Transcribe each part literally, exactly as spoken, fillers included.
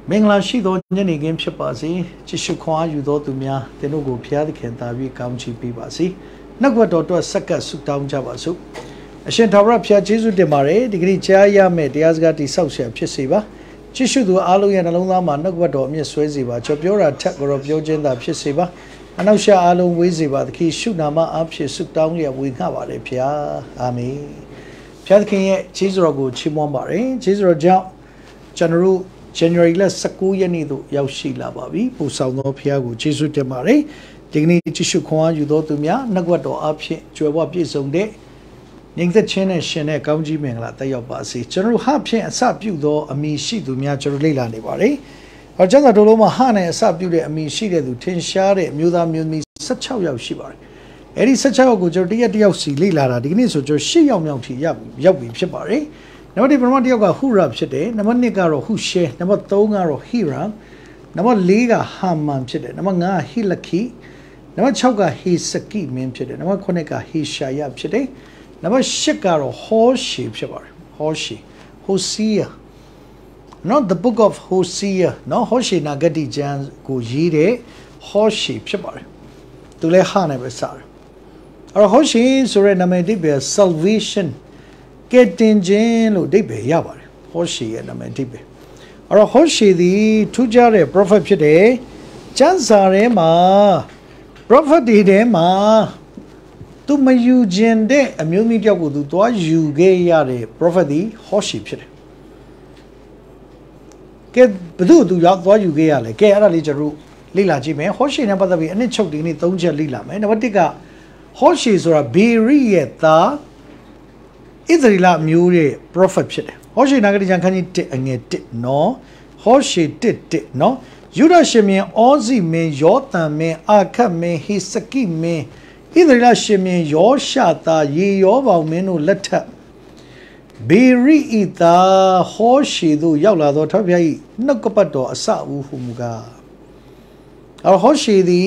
မင်္ဂလာရှိသောညနေခင်းဖြစ်ပါစေကြည်ရှုခွန်အားယူသောသူများတင်တို့ကိုဖျားသခင်သာပြီးကောင်းချီးပေးပါစေနှုတ်ကပတ်တော်အတွက်စက္ကပ်ဆုတောင်းကြပါစို့အရှင်ထာဝရဘုရားယေရှုတင်ပါတယ်ဒီကနေ့ကြားရမယ့်တရားစကားတိဆောက်ဆရာဖြစ်စေပါကြည်ရှုသူအားလုံးရဲ့နှလုံးသားမှာနှုတ်ကပတ်တော်အမြင့်ဆွဲစေပါကြော်ပြောတာထက်ကြော်ပြောခြင်းသာဖြစ်စေပါအနောက်ရှအားလုံးဝေးစေပါသခင်ရှုနာမအားဖြင့်ဆုတောင်းလျက်ဝေငှပါတယ်ဘုရားအာမင်ဘုရားသခင်ရဲ့ယေရှုတော်ကိုချီးမွမ်းပါတယ်ယေရှုတော်ကြောင့်ကျွန်တော်တို့ January လ十九ရက်နေ့သို့ရောက်ရှိလာပါပြီပို့ဆောင်သောဘုရားကိုယေရှုတင်ပါတယ်ဒီကနေ့ယေရှုခွန်အားယူသောသူများနှုတ်ကပတ်တော်အဖြစ်ကြွယ်ဝပြည့်စုံတဲ့ညီသက်ချင်းနဲ့ရှင်တဲ့ကောင်းကြီးမင်္ဂလာတက်ရောက်ပါစေကျွန်တော်တို့ဟာဖြင့်အစပြုသောအမိရှိသူများကျွန်တော်လေ့လာနေပါတယ်ဟောကျမ်းစာတော်လုံးမှာဟာနဲ့အစပြုတဲ့အမိရှိတဲ့သူထင်ရှားတဲ့မျိုးသားမျိုးသမီး十六ယောက်ရှိပါတယ်အဲ့ဒီ十六ယောက်ကိုကျွန်တော်တရက်တယောက်စီလေ့လာတာဒီကနေ့ဆိုကျွန်တော်၈ယောက်မြောက်ထိရောက်ရောက်ပြီဖြစ်ပါတယ်နံပါတ် ပထမတစ်ယောက်ကဟူရာဖြစ်တယ်နံပါတ် ကတော့ဟူရှဲနံပါတ် ကတော့ဟီရာနံပါတ် ကဟာမန်ဖြစ်တယ်နံပါတ် ဟီလခီနံပါတ် ကဟီစကီမင်းဖြစ်တယ်နံပါတ် ကဟီရှာယဖြစ်တယ်နံပါတ် ကတော့ဟောရှေဖြစ်ပါတယ်ဟောရှေဟိုစီယာ not the book of Hosea နော်ဟောရှေနာဂတိကျမ်းကိုရေးတဲ့ဟောရှေဖြစ်ပါတယ်သူလည်းဟာနဲ့ပဲစတယ်အဲ့တော့ဟောရှေဆိုတဲ့နာမည်တိပဲ salvationကဲတင်ခြင်းလို့အဓိပ္ပာယ်ရပါတယ်ဟောရှေရဲ့နာမည်အဓိပ္ပာယ်အဲ့တော့ဟောရှေသည်ထူးခြားတဲ့ prophet ဖြစ်တယ်ကျမ်းစာထဲမှာ prophet တွေထဲမှာသူမယူခြင်းတဲ့အမျိုးမျိုးတယောက်ကိုသူသွားယူခဲ့ရတဲ့ prophet သည်ဟောရှေဖြစ်တယ်ကဲဘယ်သူသူရောက်သွားယူခဲ့ရလဲကဲအဲ့ဒါလေးကျွန်တော်လေ့လာကြည့်မယ်ဟောရှေနဲ့ပတ်သက်ပြီးအနှစ်ချုပ်ဒီနေ့သုံးချက်လေ့လာမယ်နံပါတ် ကဟောရှေဆိုတာဘေရိရဲ့သားဣသရေလမျိုးရဲ့ prophet ဖြစ်တယ်ဟောရှေနာဂတိကျမ်းခန်းကြီးတစ်အငယ်တစ်နော်ဟောရှေတစ်တစ်နော်ယူဒရှင်မင်းအောဇိမင်းယောသန်မင်းအာခတ်မင်းဟိစကိမင်းဣသရေလရှင်မင်းယောရှသားယေရောဗောင်မင်းတို့လက်ထက်ဘေရိဤသားဟောရှေတို့ရောက်လာသောထောက်ပြ၏နှုတ်ကပတ်တော်အစအဦးဟုမူကားအော်ဟောရှေသည်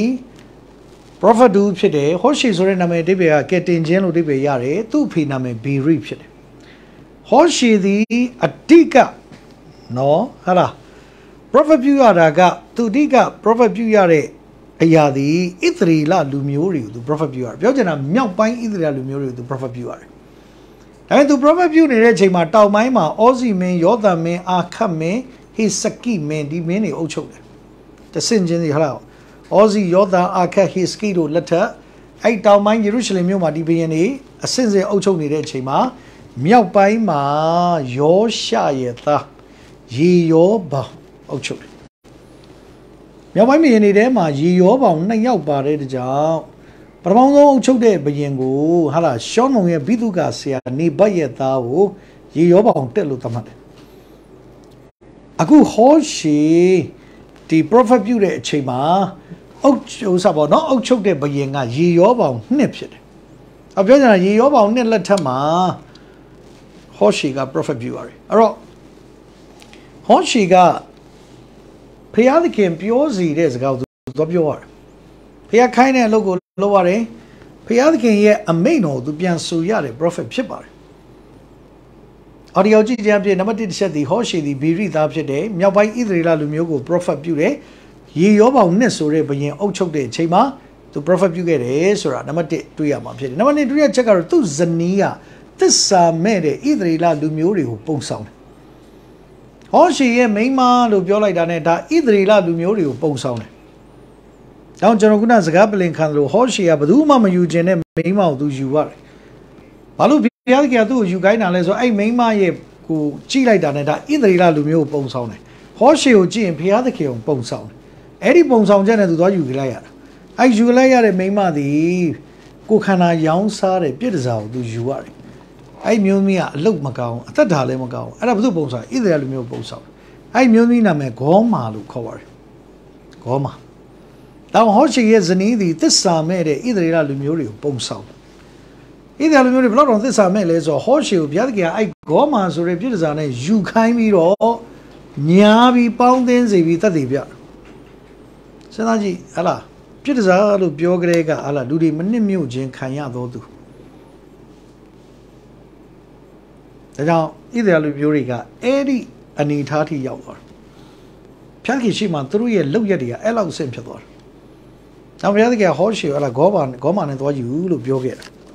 prophet ဒူဖြစ်တယ်ဟောရှေဆိုတဲ့နာမည်အဓိပ္ပာယ်ကကဲတင်ခြင်းလို့အဓိပ္ပာယ်ရတယ်သူ့အဖေနာမည်ဘေရိဖြစ်တယ်ဟောရှေသည်အတိကနော်ဟာလား prophet ပြုရတာကသူအတိက prophet ပြုရတဲ့အရာသည်ဣသရေလလူမျိုးတွေကိုသူ prophet ပြုရတယ်ပြောချင်တာမြောက်ပိုင်းဣသရေလလူမျိုးတွေကိုသူ prophet ပြုရတယ်ဒါပေမဲ့သူ prophet ပြုနေတဲ့အချိန်မှာတောင်ပိုင်းမှာအောဇိမင်းယောသန်မင်းအာခတ်မင်းဟိစကိမင်းဒီမင်းတွေအုပ်ချုပ်တယ်တဆင့်ချင်းစီဟာလားအောဇီယောသန်အာခတ်ဟိစကီတို့လက်ထက်အဲ့တောင်ပိုင်းယေရုရှလင်မြို့မှာဒီဘုရင်တွေအစင်စင်အုပ်ချုပ်နေတဲ့အချိန်မှာမြောက်ပိုင်းမှာယောရှရဲ့သားယေရောဗောင်အုပ်ချုပ်တယ်မြောက်ပိုင်းဘုရင်တွေထဲမှာယေရောဗောင်နှစ်ယောက်ပါတဲ့ကြောင့်ပထမဆုံးအုပ်ချုပ်တဲ့ဘုရင်ကိုဟာလားရှောနုန်ရဲ့ဘိသုကာဆရာနေဘတ်ရဲ့သားကိုယေရောဗောင်တက်လို့သတ်မှတ်တယ်အခုဟောရှေဒီ prophet ပြုတဲ့အချိန်မှာအုတ်ချုပ်စားပေါ့နော်အုတ်ချုပ်တဲ့ဘုရင်ကရေရောပေါင်နှစ်ဖြစ်တယ်။အပြောကြတာရေရောပေါင်နှစ်လက်ထက်မှာဟောရှေက prophet ပြုရတယ်။အဲ့တော့ဟောရှေကဖျားသခင်ပြောစီတဲ့စကားကိုသူပြောရတယ်။ဖျားခိုင်းတဲ့အလုပ်ကိုလုပ်ရတယ်။ဖျားသခင်ရဲ့အမိန့်တော်ကိုသူပြန်ဆိုရတဲ့ prophet ဖြစ်ပါတယ်။အော်ဒီယိုကြည့်ကြပြနံပါတ် တစ်ချက်ဒီဟောရှေဒီဘီရိသားဖြစ်တယ်။မြောက်ပိုင်းဣသရေလလူမျိုးကို prophet ပြုတယ်။ရေရောပေါင်နှစ်ဆိုတဲ့ဘုရင်အုပ်ချုပ်တဲ့အချိန်မှာသူ prophet ပြုခဲ့တယ်ဆိုတာနံပါတ် တစ်တွေ့ရမှာဖြစ်တယ်နံပါတ် နှစ်တွေ့ရချက်ကတော့သူ့ဇနီးကသစ္စာမဲ့တဲ့ဣသရေလလူမျိုးတွေကိုပုံဆောင်တယ်ဟောရှေရဲ့မိန်းမလို့ပြောလိုက်တာနဲ့ဒါဣသရေလလူမျိုးတွေကိုပုံဆောင်တယ်။ကြောင့်ကျွန်တော်ခုနစကားပလင်ခံလို့ဟောရှေကဘယ်သူမှမယူခြင်းနဲ့မိန်းမကိုသူယူရတယ်။ဘာလို့ဘုရားကသူ့ကိုယူခိုင်းတာလဲဆိုအဲ့မိန်းမရဲ့ကိုကြည့်လိုက်တာနဲ့ဒါဣသရေလလူမျိုးကိုပုံဆောင်တယ်။ဟောရှေကိုကြည့်ရင်ဘုရားသခင်ကိုပုံဆောင်တယ်အဲ့ဒီပုံဆောင်ချက်နဲ့သူသွားယူလိုက်ရတာအဲ့ယူလိုက်ရတဲ့မိန်းမသည်ကိုခန္ဓာရောင်းစားတဲ့ပြည့်တစားကိုသူယူရတယ်အဲ့မျိုးမီးကအလုတ်မကောင်းအသက်တာလည်းမကောင်းအဲ့ဒါဘုသူပုံဆောင်ဣသရေလလူမျိုးပုံဆောင်အဲ့မျိုးမီးနာမည်ဂေါမာလို့ခေါ်ပါတယ်ဂေါမာတောင်ဟောရှေရဲ့ဇနီးသည်သစ္စာမဲ့တဲ့ဣသရေလလူမျိုးတွေကိုပုံဆောင်ဣသရေလလူမျိုးတွေဘယ်တော့သစ္စာမဲ့လဲဆိုတော့ဟောရှေကိုဘုရားသခင်အဲ့ဂေါမာဆိုတဲ့ပြည့်တစားနဲ့ယူခိုင်းပြီးတော့ညာပြီးပေါင်းသင်းစေပြီးတတ်သိပြစဉ်းစားကြည့်ဟာလားပြစ်ဒဇာလို့ပြောကြတဲ့ကဟာလားလူတွေမနစ်မြို့ခြင်းခံရတော့သူဒါကြောင့်ဣသရေလလူမျိုးတွေကအဲ့ဒီအနေထားထိရောက်သွားတယ် 편기시만 들어에 럭여리야 엘라고 셈펴도 나 펴게 호시 알아 고반 고만에 도와주로 벼게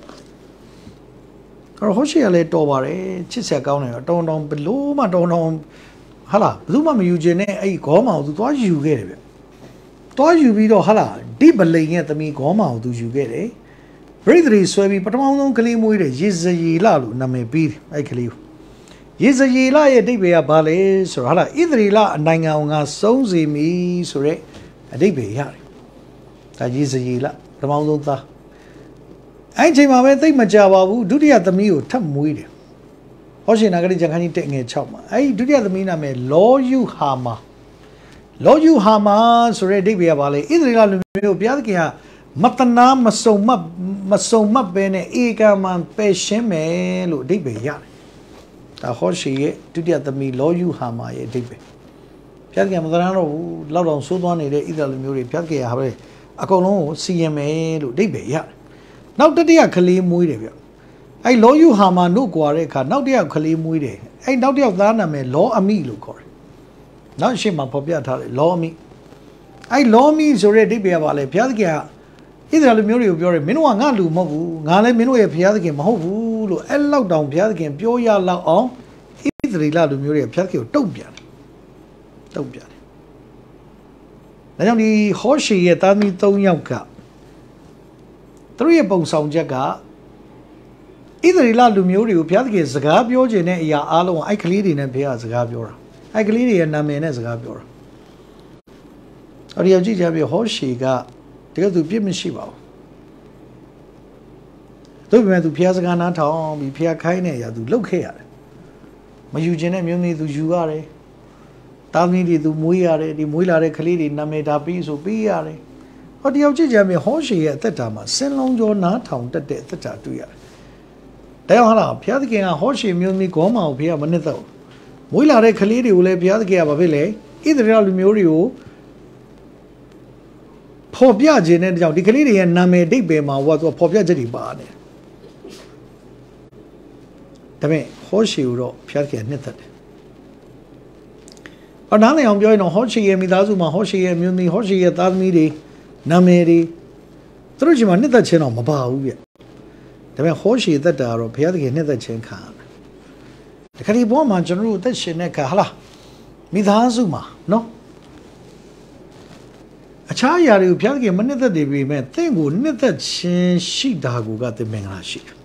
그럼 호시야래 또 봐래 치세 가오네 동동 블루마 동동 하라 누마 미유제네 이 고마도 도와주게 돼 도와주비도 하라 디블레게 담이 고마도 주게 돼 브리드리 스웨비 පටමවුන් කලී මුයිරේ 예즈이라로 나메 비 아이 කලී 예즈이라의အဓိပ္ပာယ်ကဘာလဲဆိုတော့ဟာလားဣသရေလနိုင်ငံကစုံးစီမီဆိုရဲအဓိပ္ပာယ်ရတယ်ဒါယေဇရေလပထမဆုံးသားအဲ့ချိန်မှာပဲသိမကြပါဘူးဒုတိယသမီးကိုထပ်မွေးတယ်ဟောရှင်နာဂရိကျန်ခန်းကြီးတက်ငယ်၆မှာအဲ့ဒီဒုတိယသမီးနာမည်လောယူဟာမာလောယူဟာမာဆိုရဲအဓိပ္ပာယ်ကဘာလဲဣသရေလလူမျိုးဘုရားသခင်ကမတနာမစုံမမစုံမပဲနဲ့ဧကမန်ပယ်ရှင်းမယ်လို့အဓိပ္ပာယ်ရတယ်ဒါဟောရှိရဲ့ဒုတိယသမီးလောယူဟာမာရဲ့အဓိပ္ပာယ်ဘုရားသခင်မတနာတော့ဘူးလောက်တော့ဆိုးသွားနေတဲ့ဣသရေလလူမျိုးတွေဘုရားသခင်ကဟာပဲအကုန်လုံးကိုစီရင်မယ်လို့အဓိပ္ပာယ်ရတယ်နောက်တတိယကလေးမွေးတယ်ဗျအဲ့လောယူဟာမာနို့ကွာတဲ့အခါနောက်တစ်ယောက်ကလေးမွေးတယ်အဲ့နောက်တစ်ယောက်သားနာမည်လောအမိလို့ခေါ်တယ်နောက်ရှေ့မှာဖော်ပြထားတယ်လောအမိအဲ့လောအမိဆိုတဲ့အဓိပ္ပာယ်ကဘာလဲဘုရားသခင်ကဣသရေလလူမျိုးတွေကိုပြောတယ်မင်းတို့ကငါလူမဟုတ်ဘူးငါလည်းမင်းတို့ရဲ့ဘုရားသခင်မဟုတ်ဘူးလို့အဲ့လောက်တောင်ဘုရားသခင်ပြောရလောက်အောင်ဣသရေလလူမျိုးတွေဘုရားသခင်ကိုတုံ့ပြန်တယ်တုံ့ပြန်တယ်ဒါကြောင့်ဒီဟောရှေရဲ့သားသမီး၃ယောက်ကသူတို့ရဲ့ပုံဆောင်ချက်ကဣသရေလလူမျိုးတွေကိုဘုရားသခင်စကားပြောခြင်းတဲ့အရာအားလုံးအဲ့ကလေးတွေနဲ့ဘုရားစကားပြောတာအဲ့ကလေးတွေရဲ့နာမည်နဲ့စကားပြောတာအဲ့ဒီရောက်ကြည့်ကြပြီဟောရှေကတကယ်သူပြစ်မရှိပါဘူးတို့ပေမဲ့သူဘုရားစကားနားထောင်ပြီးဘုရားခိုင်းတဲ့အရာသူလုပ်ခဲ့ရတယ်မယူခြင်းနဲ့မျိုးမျိုးသူယူရတယ်တာသမီတွေသူမွေးရတယ်ဒီမွေးလာတဲ့ကလေးတွေနာမည်ဒါပြီးဆိုပြီးရတယ်ဟောတယောက်ကြည့်ကြပြီဟောရှေရဲ့အသက်တာမှာစင်လုံးကျော်နားထောင်တတ်တဲ့အသက်တာတွေ့ရတယ်ဒါကြောင့်ဟာလားဘုရားသခင်ကဟောရှေမျိုးမျိုးကောမအောင်ဘုရားမနစ်တော့မွေးလာတဲ့ကလေးတွေကိုလည်းဘုရားသခင်ကဘာဖြစ်လဲဣသရေလလူမျိုးတွေကိုဖော်ပြခြင်းတဲ့ကြောင့်ဒီကလေးတွေရဲ့နာမည်အဓိပ္ပာယ်မှာဟောသူဖော်ပြချက်တွေပါနေဒါပေမဲ့ဟောရှေကိုတော့ဘုရားသခင်နှစ်သက်တယ်။အော်နားလည်အောင်ပြောရင်တော့ဟောရှေရဲ့မိသားစုမှာဟောရှေရဲ့မျိုးသမီးဟောရှေရဲ့သားသမီးတွေနာမည်တွေသူတို့ချင်းမှာနှစ်သက်ခြင်းတော့မပါဘူးဗျ။ဒါပေမဲ့ဟောရှေသက်တာကတော့ဘုရားသခင်နှစ်သက်ခြင်းခံရတယ်။ဒီခရီးပေါ်မှာကျွန်တော်တို့အသက်ရှင်တဲ့အခါဟာလားမိသားစုမှာနော်အခြားအရာတွေကိုဘုရားသခင်မနှစ်သက်တယ်ပေမဲ့သင်ကိုနှစ်သက်ခြင်းရှိတာကိုကသင်မင်္ဂလာရှိတယ်။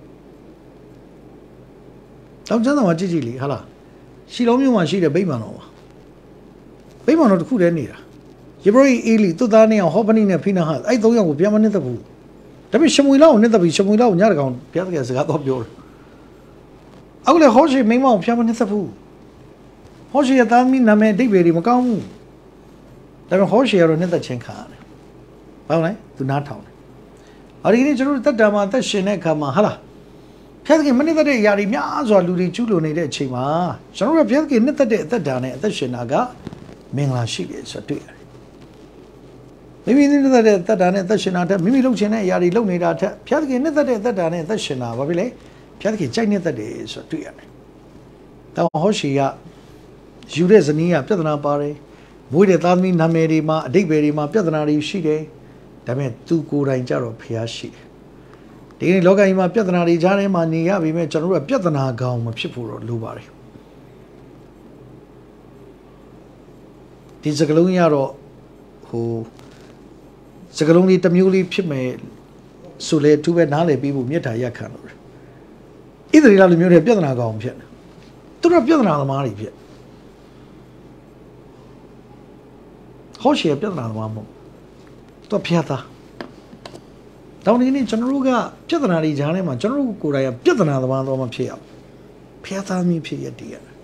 တောင်ကျမ်းစာမှာကြည့်ကြည့်လေဟာလားရှီလုံးမျိုးမှာရှိတဲ့ဗိမာန်တော်ပါဗိမာန်တော်တစ်ခုတည်းနေတာယေဘရဟိအေလီသူ့သားနဲ့ဟောပနိနဲ့ဖိနဟတ်အဲ့သုံးယောက်ကိုဘုရားမနှစ်သက်ဘူးဒါပေမဲ့ရှမွေလကိုနှစ်သက်ပြီးရှမွေလကိုညတကောင်ဘုရားသခင်စကားတော့ပြောတယ်အခုလေဟောရှေမိန်းမကိုဘုရားမနှစ်သက်ဘူးဟောရှေရဲ့သားသမီးနာမည်အဓိပ္ပာယ်တွေမကောင်းဘူးဒါပေမဲ့ဟောရှေကတော့နှစ်သက်ခြင်းခံရတယ်ဘာလို့လဲသူနားထောင်တယ်အဲ့ဒီနေ့ကျွန်တော်တို့တက်တာမှာအသက်ရှင်တဲ့အခါမှာဟာလားဘုရားသခင်မနှစ်သက်တဲ့အရာတွေများစွာလူတွေကျူးလွန်နေတဲ့အချိန်မှာကျွန်တော်တို့ဘုရားသခင်နှစ်သက်တဲ့အသက်တာနဲ့အသက်ရှင်တာကမင်္ဂလာရှိတယ်ဆိုတွေ့ရတယ်မိမိနှစ်သက်တဲ့အသက်တာနဲ့အသက်ရှင်တာထက်မိမိလုပ်ချင်တဲ့အရာတွေလုပ်နေတာထက်ဘုရားသခင်နှစ်သက်တဲ့အသက်တာနဲ့အသက်ရှင်တာဘာဖြစ်လဲဘုရားသခင်ကြိုက်နှစ်သက်တယ်ဆိုတွေ့ရတယ်တောင်ဟောရှေကယူတဲ့ဇနီးကပြဿနာပါတယ်မွေးတဲ့သားသမီးနာမည်တွေမှာအဓိပ္ပာယ်တွေမှာပြဿနာတွေရှိတယ်ဒါပေမဲ့သူကိုယ်တိုင်ကြတော့ဘုရားရှိတယ်ဒီနေ့လောကကြီးမှာပြဿနာတွေကြားထဲမှာနေရပြီမဲ့ကျွန်တော်တို့ကပြဿနာကောင်မဖြစ်ဖို့တော့လိုပါတယ်ဒီစကလုံးရတော့ဟိုစကလုံးလေးတစ်မျိုးလေးဖြစ်မယ်ဆိုလေသူပဲနားလည်ပြီးဖို့မြတ်တာရက်ခံလို့ဣသရေလလူမျိုးတွေပြဿနာကောင်ဖြစ်တယ်သူတို့ပြဿနာသမားတွေဖြစ်ဟောရှေပြဿနာသမားမဟုတ်သူဖျားသားတောင်းဒီနေ့ကျွန်တော်တို့ကပြဿနာတွေကြားထဲမှာကျွန်တော်တို့ကိုယ်တိုင်ကပြဿနာသမားတော့မဖြစ်အောင်ဖျားသားမင်းဖြစ်ရတည်ရတယ်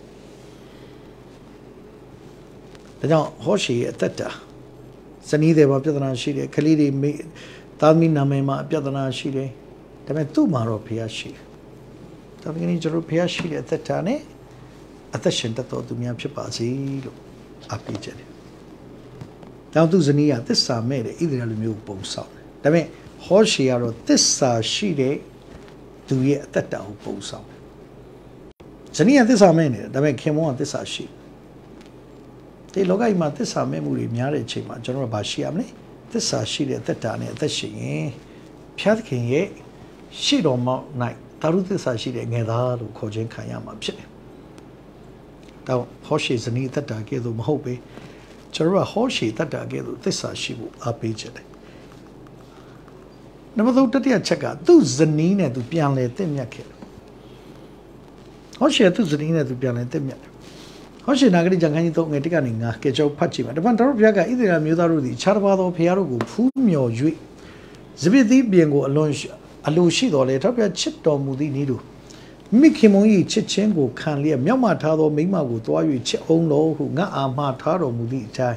ဒါကြောင့်ဟောရှေရဲ့အသက်တာဇနီးတွေမှာပြဿနာရှိတယ်ခလေးတွေမိသားသမီးနာမည်မှာပြဿနာရှိတယ်ဒါပေမဲ့သူ့မှာတော့ဖျားရှိတယ်တောင်းဒီနေ့ကျွန်တော်ဖျားရှိတဲ့အသက်တာနဲ့အသက်ရှင်တတ်တော်သူများဖြစ်ပါစေလို့အပ်ပေးကြတယ်တောင်သူဇနီးကသစ္စာမဲ့တဲ့ဣသရေလလူမျိုးပုံဆောင်တယ်ဒါပေမဲ့ဟောရှေကတော့သစ္စာရှိတဲ့သူရဲ့အသက်တာကိုပုံဆောင်တယ်ဇနီးကသစ္စာမဲ့နေတယ်ဒါပေမဲ့ခင်မောကသစ္စာရှိဒီလောကကြီးမှာသစ္စာမဲ့မှုတွေများတဲ့အချိန်မှာကျွန်တော်တို့ဘာရှိရမလဲသစ္စာရှိတဲ့အသက်တာနဲ့အသက်ရှင်ရင်ဖျားသခင်ရဲ့ရှိတော်မောက်၌တာရုသစ္စာရှိတဲ့ငယ်သားလို့ခေါ်ခြင်းခံရမှာဖြစ်တယ်။တော့ဟောရှိဇနီးသက်တာကဲ့သို့မဟုတ်ပေကျွန်တော်ကဟောရှိသက်တာကဲ့သို့သစ္စာရှိဖို့အားပေးချက်တယ်။နံပါတ်သုံးတတိယချက်ကသူ့ဇနီးနဲ့သူပြန်လဲတင့်မြတ်ခဲ့တယ်။ဟောရှိသူ့ဇနီးနဲ့သူပြန်လဲတင့်မြတ်တယ်။ဟောရှိနာဂရိကြံခန်းကြီးသုံးငယ်တစ်ကနေငါကဲကြောဖတ်ကြည့်ပါ။တပန်တော်ဘုရားကဣသရေလမျိုးသားတို့သည်ခြားတစ်ပါးသောဘုရားတို့ကိုဖူးမြော်၍စပစ်သီးပြင်ကိုအလွန်အလိုရှိတော်လေတော်ဘုရားချစ်တော်မူသည့်နည်းတို့မိခင်မုန်း၏ချစ်ချင်းကိုခံလျက်မြောက်မထားသောမိမကိုတွား၍ချစ်အောင်တော်ဟုငါအာမထားတော်မူသည့်အတိုင်း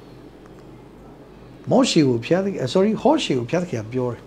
မောရှေကိုဖျားသည် sorry ဟောရှေကိုဖျားသည်ကပြောတယ်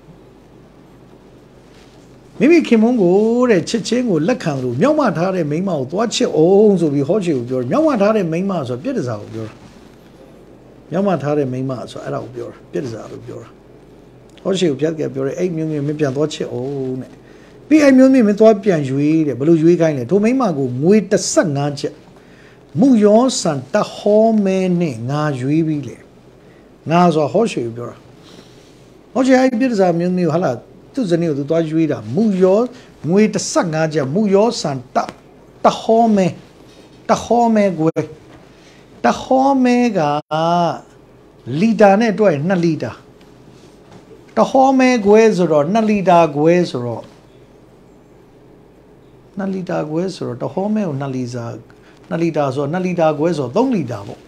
မိမိခင်မုန်းကိုတဲ့ချစ်ချင်းကိုလက်ခံလို့မြောက်မထားတဲ့မိမကိုတွားချစ်အောင်ဆိုပြီးဟောရှေကိုပြောတယ်မြောက်မထားတဲ့မိမဆိုပြည့်တစားကိုပြောတာမြောက်မထားတဲ့မိမဆိုအဲ့ဒါကိုပြောတာပြည့်တစားလို့ပြောတာဟောရှိကိုပြတ်ကပြောတယ်အဲ့မျိုးမျိုးမပြန်သွားချစ်အောင်တဲ့ပြီးအဲ့မျိုးမျိုးမသွားပြန်ရွေးတယ်ဘလို့ရွေးခိုင်းလဲထိုမိမကိုငွေတစ်ဆယ့်ငါးချက်မူရောစံတဟောမဲနဲ့ငါရွေးပြီးလေငါဆိုဟောရှိကိုပြောတာဟောရှိအဲ့ပြစ်စားမျိုးမျိုးဟာလာသူ့ဇနီးကိုသူသွားရွေးတာမူရောငွေတစ်ဆယ့်ငါးချက်မူရောစံတတဟောမဲတဟောမဲကိုတဟောမဲကလီတာနဲ့တွဲနှစ်လီတာတဟောမဲခွဲဆိုတော့နှစ်လီတာခွဲဆိုတော့နှစ်လီတာခွဲဆိုတော့တဟောမဲကိုနှစ်လီတာနှစ်လီတာဆိုတော့နှစ်လီတာခွဲဆိုတော့သုံးလီတာပေါ့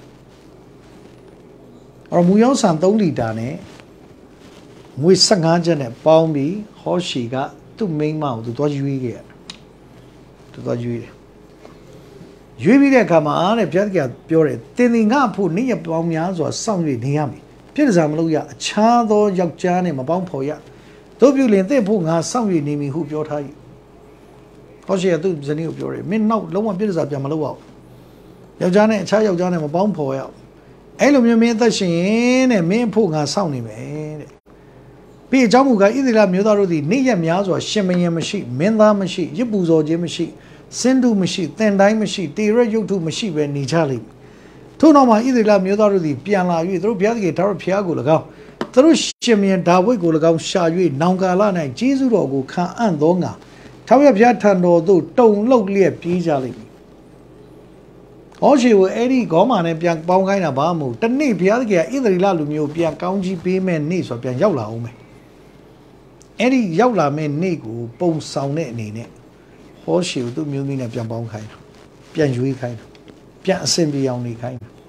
အဲ့မူရောဆန်သုံးလီတာနဲ့ငွေဆယ့်ငါးချက်နဲ့ပေါင်းပြီးဟောရှီကသူ့မိန်းမကိုသူသွားရွေးခဲ့ရတယ်သူသွားရွေးတယ်ရွေးပြီးတဲ့အခါမှာအားတဲ့ဘုရားကပြောတယ်တင်တင်ငါ့ဖို့နေ့ရက်ပေါင်းများစွာစောင့်ရနေရမယ်ပြည့်စုံမလို့ရအခြားသောယောက်ျားနဲ့မပေါင်းဖော်ရတို့ပြုလင်တဲ့ဖို့ငါစောင့်ရနေမည်ဟုပြောထား၏ဟောရှိရသူဇနီးကိုပြောတယ်မင်းနောက်လုံးဝပြည့်စုံပြန်မလို့အောင်ယောက်ျားနဲ့အခြားယောက်ျားနဲ့မပေါင်းဖော်ရအဲ့လိုမျိုးမင်းအသက်ရှင်ရင်တဲ့မင်းဖို့ငါစောင့်နေမယ်တဲ့ပြီးအကြောင်းမူကားဣသရေလမျိုးသားတို့သည်နေ့ရက်များစွာရှင်မယင်မရှိမင်းသားမရှိရစ်ပူဇော်ခြင်းမရှိစင်တုမရှိတန်တိုင်းမရှိတေရရုပ်ထုမရှိပဲနေကြလိမ့်မယ်ထို့နောက်မှာဣသရေလမျိုးသားတို့သည်ပြန်လာ၍သူတို့ဘုရားသခင်ဒါရဘုရားကို၎င်းသူတို့ရှင်မင်းဒါဝိဒ်ကို၎င်းရှာ၍နောင်ကာလ၌ကျေးဇူးတော်ကိုခံအံ့သောငါထာဝရဘုရားထံတော်သို့တုံလှုပ်လျက်ပြေးကြလိမ့်မည်။ဟောရှိကိုအဲ့ဒီခေါင်းမာနဲ့ပြန်ပေါင်းခိုင်းတာဘာမှမဟုတ်တနေ့ဘုရားသခင်ကဣသရေလလူမျိုးပြန်ကောင်းကြီးပေးမဲ့နေ့ဆိုပြန်ရောက်လာအောင်မယ်။အဲ့ဒီရောက်လာမဲ့နေ့ကိုပုံဆောင်တဲ့အနေနဲ့ဟောရှိကိုသူ့မျိုးသမီးနဲ့ပြန်ပေါင်းခိုင်းတာပြန်ရွေးခိုင်းတာပြန်အစင်ပြေအောင်နေခိုင်းတာ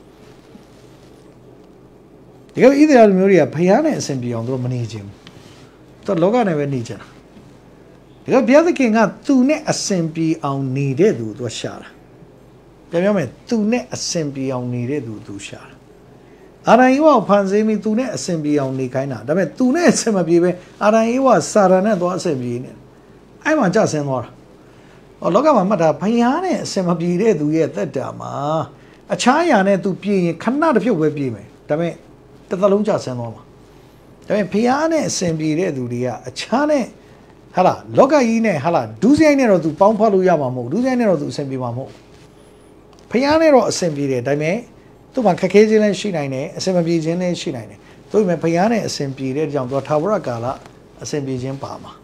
ဒီကဣသရေလမျိုးတွေကဘုရားနဲ့အစင်ပြေအောင်သူတို့မနေချင်ဘူးသူလောကနဲ့ပဲနေချင်တာဒီကဘုရားသခင်ကသူနဲ့အစင်ပြေအောင်နေတဲ့သူသူရှာတာပြန်ပြောမယ်သူနဲ့အစင်ပြေအောင်နေတဲ့သူသူရှာတာအာရန်ယေဝကိုဖန်ဆင်းပြီးသူနဲ့အစင်ပြေအောင်နေခိုင်းတာဒါပေမဲ့သူနဲ့အစင်မပြေပဲအာရန်ယေဝစာရန်နဲ့သွားအစင်ပြေနေအဲ့မှာကြဆင်းသွားတာဟောလောကမှာမှတ်တာဘုရားနဲ့အစင်မပြေတဲ့သူရဲ့သက်တာမှာအခြားအရာနဲ့သူပြေရင်ခဏတစ်ဖြုတ်ပဲပြေမယ်ဒါပေမဲ့တစ်သလုံးကြဆင်းသွားမှာဒါပေမဲ့ဘုရားနဲ့အစင်ပြေတဲ့သူတွေကအခြားနဲ့ဟာလားလောကကြီးနဲ့ဟာလားဒုစရိုက်နဲ့တော့သူပေါင်းဖောက်လို့ရမှာမဟုတ်ဒုစရိုက်နဲ့တော့သူအစင်ပြေမှာမဟုတ်ဘုရားနဲ့တော့အစင်ပြေတယ်ဒါပေမဲ့သူ့မှာခက်ခဲခြင်းလည်းရှိနိုင်တယ်အစင်မပြေခြင်းလည်းရှိနိုင်တယ်ဒါပေမဲ့ဘုရားနဲ့အစင်ပြေတဲ့ကြောင့်သူထာဝရကာလအစင်ပြေခြင်းပါမှာ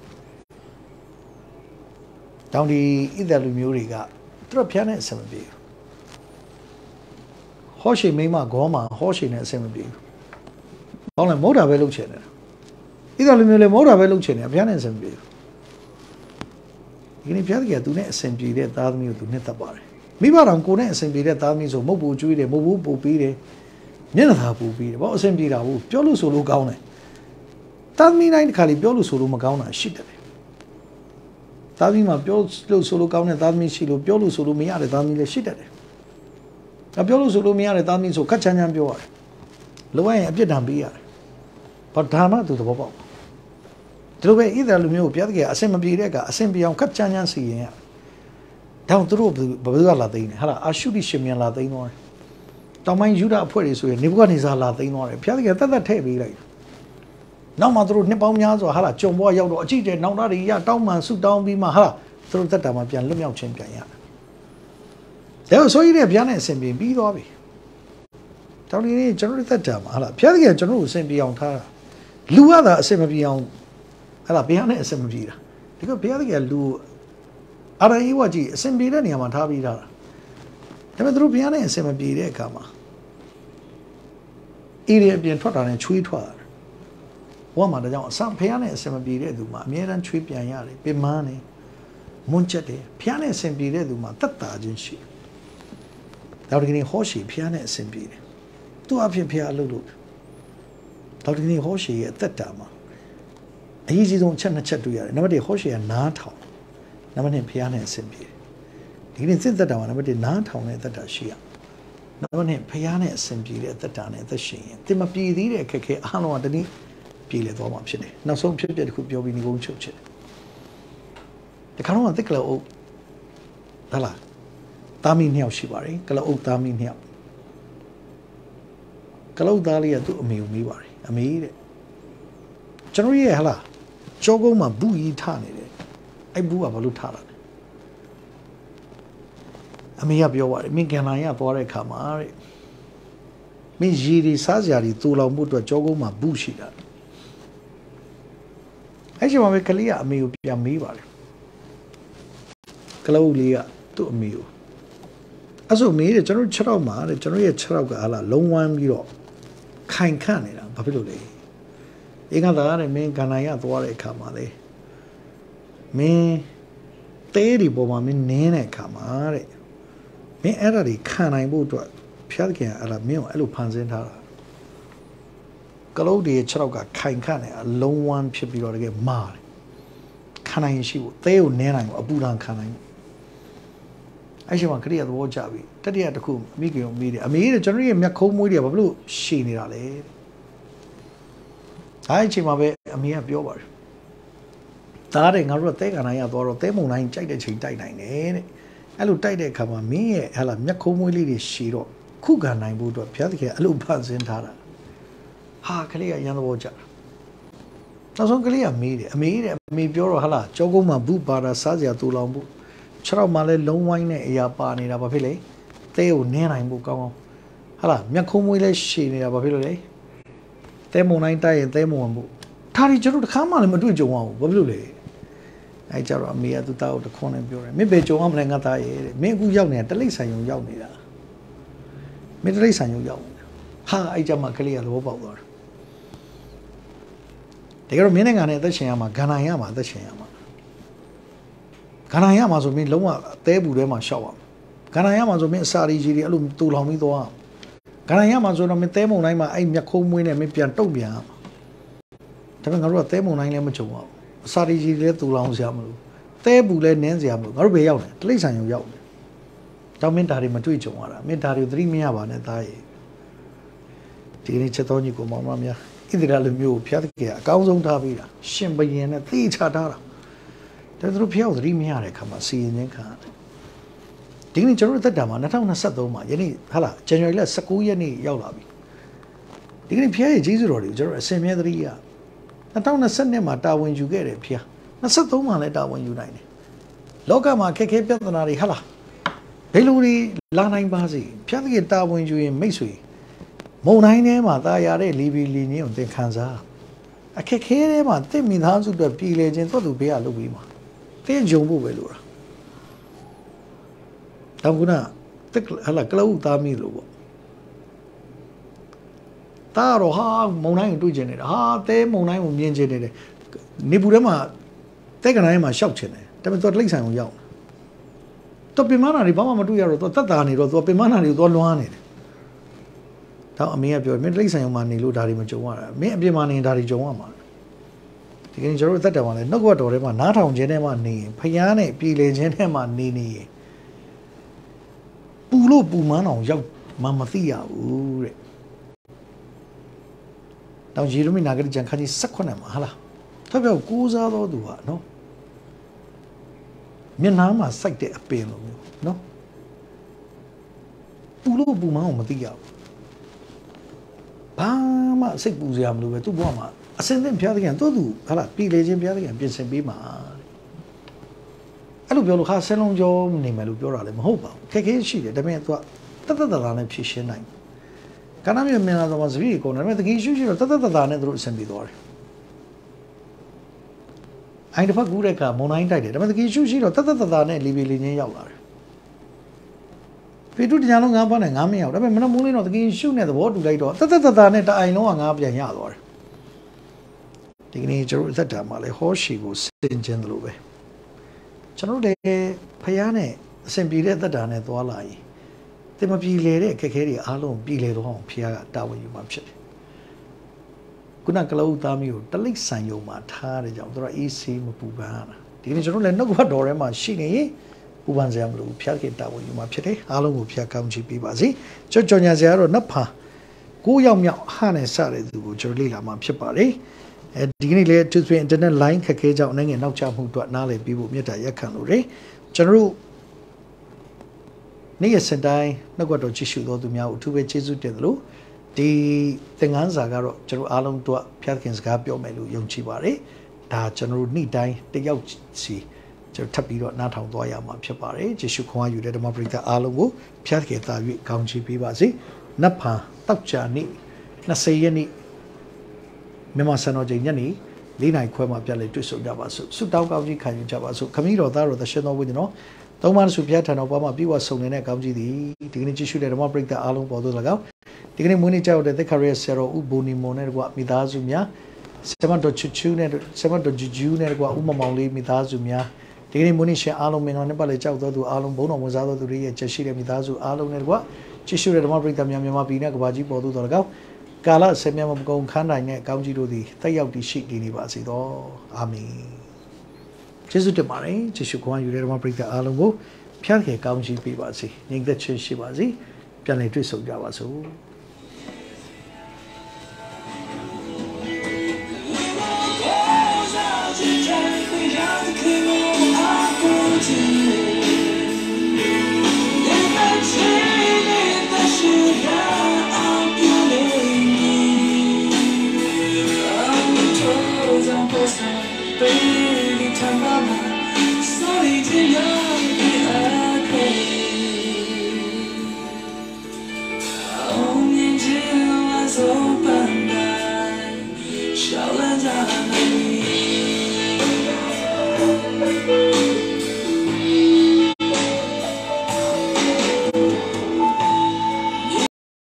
တောင်ဒီဣသရေလလူမျိုးတွေကသူတို့ဘုရားနဲ့အစင်မပြေဘူးဟောရှိမိမဂေါမှာဟောရှိနဲ့အစင်မပြေဘူးဟောလည်းမဟုတ်တာပဲလုပ်ချင်တယ်ဣသရေလလူမျိုးလည်းမဟုတ်တာပဲလုပ်ချင်တယ်ဘုရားနဲ့အစင်မပြေဘူးဒီနေ့ဘုရားကသူနဲ့အစင်ပြေတဲ့သားသမီးကိုသူနှစ်သက်ပါတယ်မိဘတော်ကိုနဲ့အစင်ပြေတဲ့သားသမီးဆိုမုတ်ပူကျွေးတယ်မုတ်ဘူးပူပြီးတယ်မျက်နှာသာပူပြီးတယ်ဘာအစင်ပြေတာဘူးပြောလို့ဆိုလို့ကောင်းတယ်သားသမီးတိုင်းတစ်ခါလေပြောလို့ဆိုလို့မကောင်းတာရှိတယ်သားသမီးမှာပြောလို့ဆိုလို့ကောင်းတဲ့သားသမီးရှိလို့ပြောလို့ဆိုလို့မရတဲ့သားသမီးလည်းရှိတတ်တယ်။အပြောလို့ဆိုလို့မရတဲ့သားသမီးဆိုခက်ချမ်းချမ်းပြောရတယ်။လိုအပ်ရင်အပြစ်ဒဏ်ပေးရတယ်။ဘာဒါမှသူသဘောပေါက်။ဒီလိုပဲဣသရေလလူမျိုးကိုဘုရားသခင်အစင်မပြေတဲ့ကအစင်ပြေအောင်ခက်ချမ်းချမ်းစီရင်ရ။ဒါကြောင့်သူတို့ဘယ်သူကလာသိနေဟာလားအာရှုရိရှင်မြန်လာသိနေတယ်။တောင်ပိုင်းယူဒအဖွဲ့တွေဆိုရင်နေဗုခဒ်နေဇာလာသိနေတယ်။ဘုရားသခင်တတ်တတ်ထည့်ပေးလိုက်။နောက်မှသူတို့နှစ်ပေါင်းများစွာဟာလားကြုံဘွားရောက်တော့အကြည့်တဲ့နောက်သားတွေရတောင်းမှန်ဆုတောင်းပြီးမှဟာလားသူတို့သက်တာမှာပြန်လွတ်မြောက်ခြင်းပြန်ရတယ်။ဒါဆိုရင်ဘုရားနဲ့အစဉ်ပြေပြီးသွားပြီ။တောင်းဒီနေ့ကျွန်တော်တို့သက်တာမှာဟာလားဘုရားသခင်ကျွန်တော်တို့အစဉ်ပြေအောင်ထားတာလူရတာအစဉ်မပြေအောင်ဟာလားဘုရားနဲ့အစဉ်မပြေတာဒီကဘုရားသခင်လူအာရဟိဝကြီးအစဉ်ပြေတဲ့နေရာမှာထားပြီးထားတာဒါပေမဲ့သူတို့ဘုရားနဲ့အစဉ်မပြေတဲ့အခါမှာအေးရအပြင်ထွက်တာနဲ့ချွေးထွက်တာဘဝမှာဒါကြောင့်အစဘုရားနဲ့အစဉ်မပြေတဲ့သူမှာအမြဲတမ်းချွေးပြန်ရတယ်ပင်မနေမွန်းချက်တယ်ဘုရားနဲ့အစဉ်ပြေတဲ့သူမှာတတ်တာချင်းရှိတော်ဒီနေ့ဟောရှိဘုရားနဲ့အစဉ်ပြေတယ်သူအဖြစ်ဘုရားအလုပ်လုပ်တော်ဒီနေ့ဟောရှိရဲ့အသက်တာမှာအရေးကြီးဆုံးအချက်နှစ်ချက်တွေ့ရတယ်နံပါတ်တစ်ဟောရှိကနားထောင်နံပါတ်နှစ်ဘုရားနဲ့အစဉ်ပြေတယ်ဒီနေ့စစ်သက်တာမှာနံပါတ်တစ်နားထောင်တဲ့အသက်တာရှိရနံပါတ်နှစ်ဘုရားနဲ့အစဉ်ပြေတဲ့အသက်တာနဲ့အသက်ရှင်ရင်သင်မပြေသေးတဲ့အခက်အခဲအားလုံးကတနည်းပြေလေသွားမှာဖြစ်တယ်နောက်ဆုံးဖြစ်ဖြစ်တစ်ခုပြောပြီးနေကုန်ချုပ်ချစ်တယ်ဒီခါတော့တစ်ကလောက်ဟာလားတာမီနှစ်ယောက်ရှိပါတယ်ကလောက်တာမီနှစ်ယောက်ကလောက်သားလေးကသူ့အမေကိုမေးပါတယ်အမေတဲ့ကျွန်တော်ရဲ့ဟာလားကြောကုန်းမှာဘူးကြီးထနေတယ်အဲ့ဘူးကဘာလို့ထတာလဲအမေကပြောပါတယ်မင်းကန်လာရသွားတဲ့ခါမှာတဲ့မင်းရေဒီစားစရာတွေတူလောင်မှုအတွက်ကြောကုန်းမှာဘူးရှိတာအဲ့ဒီမှာပဲကလေးကအမေကိုပြန်မေးပါတယ်ကလောက်လေးကသူ့အမေကိုအဲ့ဆိုမေးတယ်ကျွန်တော်ခြေထောက်မှာတဲ့ကျွန်တော်ရဲ့ခြေထောက်ကဟာလားလုံးဝမ်းပြီးတော့ခိုင်ခန့်နေတာဘာဖြစ်လို့လဲအင်္ဂါသားတဲ့မင်းကန္နာရသွားတဲ့အခါမှာလေမင်းတဲဒီပေါ်မှာမင်းနင်းတဲ့အခါမှာတဲ့မင်းအဲ့ဒါတွေခံနိုင်ဖို့အတွက်ဖျားခင်အဲ့ဒါမင်းကိုအဲ့လိုဖန်ဆင်းထားတာကလုတ်တွေခြေထောက်ကခိုင်ခန့်နေအလုံးဝမ်းဖြစ်ပြီးတော့တကယ်မာတယ်ခံနိုင်ရှိဖို့တဲကိုနင်းနိုင်ဖို့အပူဒဏ်ခံနိုင်အဲ့ဒီမှာခရီးရသဘောကျပြီတတိယတစ်ခုမိခင်ကိုမေးတယ်အမေတဲ့ကျွန်တော်ရဲ့မျက်ခုံးမွေးတွေဘာလို့ရှည်နေတာလဲအဲ့ဒီချိန်မှာပဲအမေကပြောပါတယ်ဒါတဲ့ငါတို့ကတဲကနိုင်ရသွားတော့တဲမုံတိုင်းကြိုက်တဲ့ချိန်တိုက်နိုင်တယ်တဲ့အဲ့လိုတိုက်တဲ့အခါမှာမင်းရဲ့ဟာလာမျက်ခုံးမွေးလေးတွေရှည်တော့ခုခံနိုင်ဖို့အတွက်ဘုရားသခင်အဲ့လိုဖန်ဆင်းထားတာဟာခလေးကရန်သဘောကျတာနောက်ဆုံးကလေးကမေးတယ်အမေတဲ့အမေပြောတော့ဟာလာကြောကုန်းမှာဘူးပါတာစားစရာတူလောင်ဖို့ခြေထောက်မှာလည်းလုံးဝိုင်းနဲ့အရာပါနေတာဘာဖြစ်လဲတဲကိုနင်းနိုင်ဖို့ကောင်းကောင်းဟာလားမျက်ခုံးမွေးလည်းရှည်နေတာဘာဖြစ်လို့လဲတဲမုံတိုင်းတိုက်ရင်တဲမုံဝင်ဖို့ဒါတွေကျွန်တော်တခါမှလည်းမတွေ့ကြုံအောင်ဘာဖြစ်လို့လဲအဲကြတော့အမေကသူ့သားကိုတခွန်းနဲ့ပြောတယ်မင်းဘယ်ကြုံအောင်မလဲငါသားရဲ့တဲ့မင်းအခုရောက်နေတာတလိပ်ဆိုင်ုံရောက်နေတာမင်းတလိပ်ဆိုင်ုံရောက်နေတာဟာအဲကြမှာကလေးကသဘောပေါက်သွားတယ်တကယ်တော့မင်းနဲ့ငါနဲ့အသက်ရှင်ရမှာဂန္ဓာရမှာအသက်ရှင်ရမှာခန္ဓာရမှာဆိုမင်းလုံးဝအသေးဘူးထဲမှာရှောက်အောင်ခန္ဓာရမှာဆိုမင်းအစာရီကြီးတွေအဲ့လိုတူလောင်ပြီးသွားခန္ဓာရမှာဆိုတော့မင်းသဲမုံတိုင်းမှာအဲ့မျက်ခုံးမွေးနဲ့မင်းပြန်တုတ်ပြန်အောင်ဒါပေမဲ့ငါတို့ကသဲမုံတိုင်းလည်းမကြုံအောင်အစာရီကြီးလည်းတူလောင်စရာမလိုသဲဘူးလည်းနင်းစရာမလိုငါတို့ဘယ်ရောက်လဲတလိပ်ဆိုင်ရုံရောက်တယ်တောင်းမင်းဒါတွေမတွေ့ကြုံရတာမင်းဒါတွေသတိမရပါနဲ့သားရဲ့ဒီနေ့ချက်တော်ကြီးကိုမောင်မများဣသရေလလူမျိုးဖျားတကယ်အကောင်းဆုံးထားပြီးတာရှင်ဘရင်နဲ့သိချထားတာဒါသူတို့ဖျောက်သတိမရတဲ့အခါမှာစီရင်ခြင်းခံရတယ်ဒီနေ့ကျွန်တော်တို့တက်တာမှာ၂၀၂၃မှာယနေ့ဟာလားဇန်နဝါရီလ၁၉ရက်နေ့ရောက်လာပြီဒီနေ့ဖျားရဲ့ဂျေဇုတော်တွေကိုကျွန်တော်အစင်မြဲသတိရ၂၀၂၂မှာတာဝန်ယူခဲ့တယ်ဖျား၂၃မှာလည်းတာဝန်ယူနိုင်တယ်လောကမှာခက်ခဲပြဿနာတွေဟာလားဘယ်လိုတွေလာနိုင်ပါစေဖျားတကယ်တာဝန်ယူရင်မိတ်ဆွေမုံတိုင်းထဲမှာတာယာတဲ့လီဘီလီညင်းကိုသင်ခံစားအခက်ခဲထဲမှာတင့်မိသားစုအတွက်ပြည်လေခြင်းသို့သူဘေးကလုပ်ပြီးမှာတင်းကြုံဖို့ပဲလို့လားတောင်ကုနာတက်ဟလာကလောက်သားမိလို့ပေါ့တာတော့ဟာမုံတိုင်းကိုတွေ့ကျင်နေတာဟာတဲမုံတိုင်းကိုမြင်ကျင်နေတယ်နေပူထဲမှာတဲကနိုင်မှာရှောက်ချင်တယ်ဒါပေမဲ့သူကလိမ့်ဆိုင်ကိုရောက်တော့ပင်မနာတွေဘာမှမတွေ့ရတော့သူတက်တာနေတော့သူပင်မနာတွေကိုသူလွှမ်းနေတယ်တော့အမေကပြောမင်းလိမ့်ဆိုင်မှာနေလို့ဒါတွေမကြုံရတာမင်းအပြင်မှာနေဒါတွေကြုံရမှာဒီကနေ့ကျွန်တော်တို့သက်တယ်မှာလဲနှုတ်ကပတ်တော်ထဲမှာနားထောင်ခြင်းထဲမှာနေရင်ဖျားနဲ့ပြည်လေခြင်းထဲမှာနေနေရင်ပူလို့ပူမန်းအောင်ရောက်မှမသိရဘူးတဲ့။တော့ယေရမိနာဂရိကျမ်းခန်းကြီး၁၈မှာဟာလား။ထောက်ပြောကိုးစားတော်သူဟာနော်မျက်နှာမှာစိုက်တဲ့အပင်လိုမျိုးနော်ပူလို့ပူမန်းအောင်မသိရဘူး။ဘာမှစိတ်ပူစရာမလိုပဲသူ့ဘဝမှာအစင်းသင်ဖျားတဲ့ကံတို့သူဟာလားပြည်လေခြင်းဖျားတဲ့ကံပြင်ဆင်ပေးမှာအဲ့လိုပြောလို့ဟာဆင်းလုံးကြောနေမယ်လို့ပြောတာလည်းမဟုတ်ပါဘူးခက်ခဲရှိတယ်ဒါပေမဲ့သူကတတ်တတ်တာနဲ့ဖြည့်ရှင်းနိုင် Kanami Mina was weak on the issue of Tata through Sembidor. I never Gureka, Mona indicted, but the issue of Tata Libi Yalar. We do the young up and Ami out. I mean, Mulin of the issue near the water later. Tata I know an Abia Yalor. The nature of that time, a horse she was in Gendelube. Chano de Payane, Sembire the Dane to Alai. They may be later, Kakari, alone, be later on, Pia, Dawa, you must. Kunakalo Damu, the lake sign you mat, hard, the easy Mupubana. The initial and no what Dorema, Shini, Ubanzamlu, Piaki, Dawa, you must, alone, Pia County Pibazi, Jojonia Zero, Napa, Guyam Hane Sari, Jolila Mampipari, and Dini to the internet line, Kakeja, and now Chamu to Nale, Bibu Meta Yakanure, General. Near Sendai, no got to Chishu to Miao, two way Chisu Tedlu, the Tenganzagaro, General Alum to Piatkins Gapio Melu, Young Chibari, Da General Nidai, the Yauchi, Tapido, not how Doyama Pipari, Jishuka, you did a Mabrita Alubu, Piatketa, County Pibazi, Napa, Tapcha Ni, Nasayani, Memasano Jani, Lina Quema Piali to Sudavasu, Sudauji Kanye Javasu, Camilo Daro, the Shano with no. Toman Supiat and Obama Biwa Sonene Kamji, the Dignity should have break the alum Bodo Lagao. Dignity Munija that the career Sero Ubuni Moner, Midazumia, Semanto Chuchun, Semanto Jujun, Uma Mauli, Midazumia, Dignity Munisha alum in Onebaleja, though alum Bono was out of the Ria, Cheshire Midazu, alum Nerwa, Chishu and break the Yamama Bina, Baji Bodo Lagao, Gala, Semiam Gon Kanda, Kamji do the Tayauti sheet Dinibasido, Ami. Jesu de Mare, Jishuan, you never break the Alamo, Pianke, County Pibazi, Ning the Chishibazi, Pianetris of Javasu. Sorry to you.